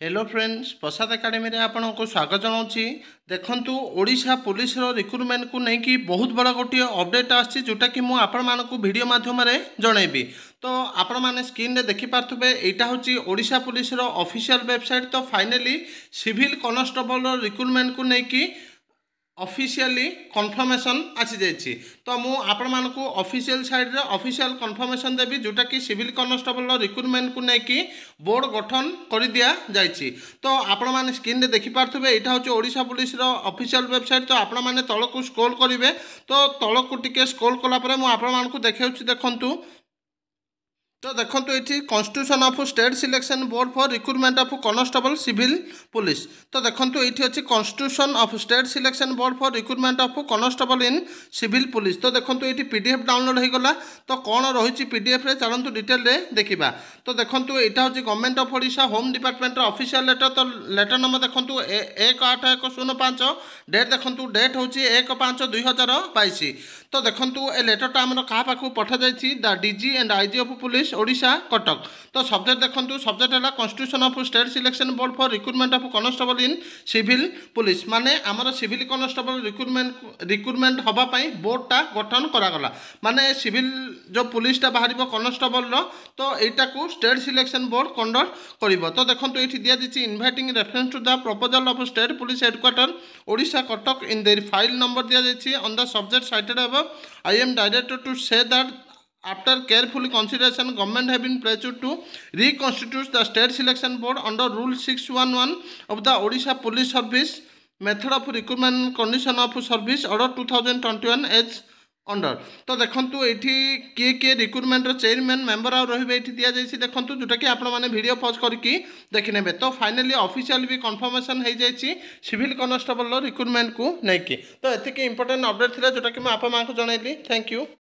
Hello friends प्रसाद academy रे आपको स्वागत जनाऊँगी। देखंतु ओडिशा पुलिस रिक्रुटमेंट को लेकिन बहुत बड़ा गोटे अपडेट आसी जोटा कि मुझे आपण मानक वीडियो माध्यम जनइबी। तो आपण मैंने स्क्रीन रे देखि पार्थुबे एटा होची ओडिशा पुलिस ऑफिशियल वेबसाइट। तो फाइनली सिविल कॉन्स्टेबल रिक्रुटमेंट को लेकिन ऑफिशियली कन्फर्मेशन आसी जाइए। तो मु आपण मानक ऑफिशियल साइड रे ऑफिशियल कन्फर्मेशन देवी जोटा कि सिविल कॉन्स्टेबल रिक्रुटमेंट को लेकिन बोर्ड गठन कर दिया जाइए। तो आपण माने स्क्रीन रे देखि पार्थुबे एटा होची ओडिशा पुलिस ऑफिशियल वेबसाइट। तो आपण माने तळकु स्क्रॉल करिवे तो तळकु टिके स्क्रॉल कला परे मु आपण मानक देखाउछि। देखंतु तो देखो ये constitution of state selection board for recruitment of constable civil police. तो देखो ये अच्छी constitution of state selection board for recruitment of constable in civil police. तो देखो ये पीडीएफ डाउनलोड हो गला। तो कौन रही पीडीएफ रे चलतु डिटेल रे देखा। तो देखो यहाँ हूँ government of Odisha home department official letter. तो लेटर नंबर देखो 18105 डेट देखो डेट हूँ 1/5/2022। तो देखो ए लेटरटा आम क्या पाखु पठा जाइए the DG and IG of police Odisha Cuttack. तो सब्जेक्ट देखो सब्जेक्ट है constitution of state selection board for recruitment of constable in civil police. माने आमर सिविल कॉन्स्टेबल रिक्रुटमेंट हवापाई बोर्डटा गठन करागला। माने सिविल जो पुलिसटा बाहर कॉन्स्टेबल तो यहाँ को स्टेट सिलेक्शन बोर्ड कंडक्ट कर। तो देखो ये दिया जाइए inviting reference to the proposal of state police headquarter Odisha Cuttack in their file number दिया जाइए on the subject cited above. I am directed to say that after careful consideration, government have been pledged to reconstitute the state selection board under Rule 611 of the Odisha Police Service Method of Recruitment and Condition of Service Order 2021 as under. तो देखो ये किए recruitment chairman member और रही दि जाइए। देखो जोटा कि आप वीडियो पॉज करके देखने। तो फाइनली ऑफिशियल भी कन्फर्मेशन हो जाइए सिविल कॉन्स्टेबल रिक्रुटमेंट को लेकिन। तो ये इंपोर्टेंट अपडेट था जोटा कि मुझे आप जनइली। Thank you.